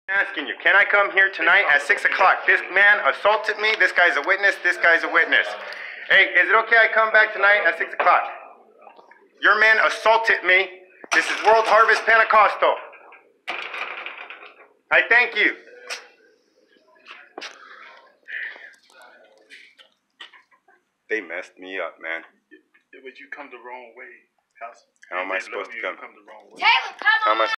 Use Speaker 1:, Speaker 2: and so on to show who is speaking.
Speaker 1: Asking you, can I come here tonight at 6 o'clock? This man assaulted me. This guy's a witness. This guy's a witness. Hey, is it okay I come back tonight at 6 o'clock? Your man assaulted me. This is World Harvest Pentecostal. I thank you. They messed me up, man.
Speaker 2: But you come the wrong way, Pastor.
Speaker 1: How am I supposed to come?
Speaker 2: Taylor, come on.
Speaker 1: How am I